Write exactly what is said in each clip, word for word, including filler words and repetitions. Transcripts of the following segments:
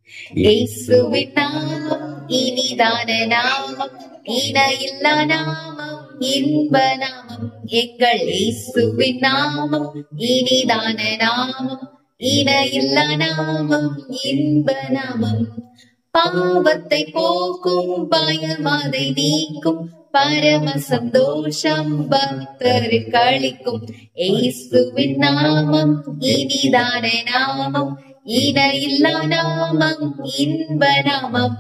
இயேசுவின் நாமம் இனிதான நாமம், இணையில்லா நாமம், இன்ப நாமம். எங்கள் இயேசுவின் நாமம் இனிதான நாமம், இணையில்லா நாமம், இன்ப நாமம். பாவத்தை போக்கும், பயமதை நீக்கும், பரம சந்தோஷம் பக்தருக்கு அளிக்கும். இயேசுவின் நாமம் இனிதான நாமம், இணையில்லா நாமம், இன்ப நாமம்.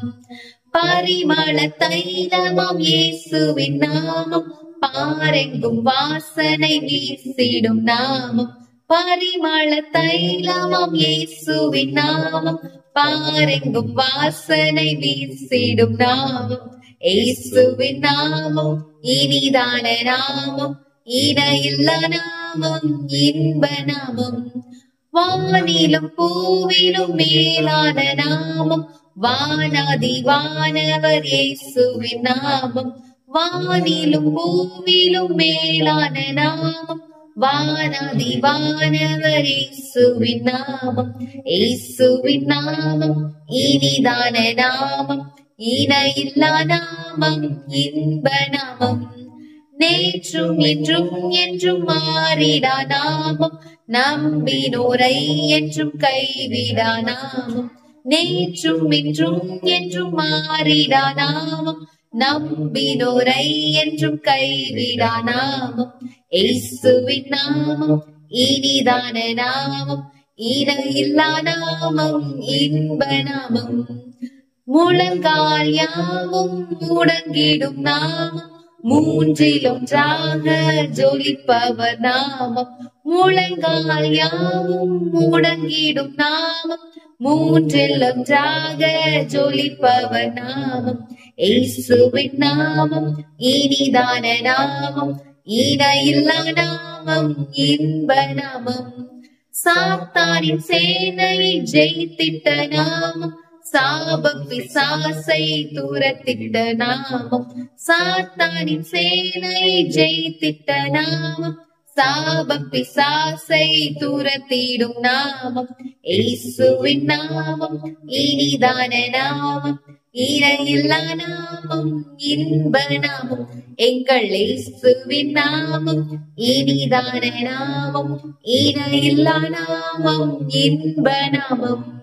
பரிமள தைலமாம் இயேசுவின் நாமம், பாரெங்கும் வாசனை வீசிடும் நாமம். பரிமள தைலமாம் இயேசுவின் நாமம், பாரெங்கும் வாசனை வீசிடும் நாமம். இயேசுவின் நாமம் இனிதான நாமம், இணையில்லா நாமம், இன்ப நாமம். வானிலும் பூவிலும் மேலான நாமம், வானாதி வானவர் இயேசுவின் நாமம். வானிலும் பூவிலும் மேலான நாமம், வானாதி வானவர் இயேசுவின் நாமம். இயேசுவின் நாமம் இனிதான நாமம், இணையில்லா நாமம், இன்ப நாமம். நேற்றும் இன்றும் என்றும் மாறிடா நாமம், நம்பினோரை என்றும் கைவிடா நாமம். நேற்றும் இன்றும் என்றும் மாறிடா நாமம், நம்பினோரை என்றும் கைவிடா நாமம். இயேசுவின் நாமம் இனிதான நாமம், இணையில்லா நாமம், இன்ப நாமம். முழங்கால் யாவும் முடங்கிடும் நாமம், மூன்றிலொன்றாக ஜொலிப்பவர் நாமம். முழங்கால் யாவும் முடங்கிடும் நாமம், மூன்றிலொன்றாக ஜொலிப்பவர் நாமம். இயேசுவின் நாமம் இனிதான நாமம், இணையில்லா நாமம், இன்ப நாமம். சாத்தானின் சேனையை ஜெயித்திட்ட நாமம், சாப பிசாசை துரத்திட்ட நாமம். சாத்தானின் சேனையை ஜெயித்திட்ட நாமம், சாப பிசாசை துரத்திடும் நாமம். இயேசுவின் நாமம் இனிதான நாமம், இணையில்லா நாமம், இன்ப நாமம். எங்கள் இயேசுவின் நாமம் இனிதான நாமம், இணையில்லா நாமம், இன்ப நாமம்.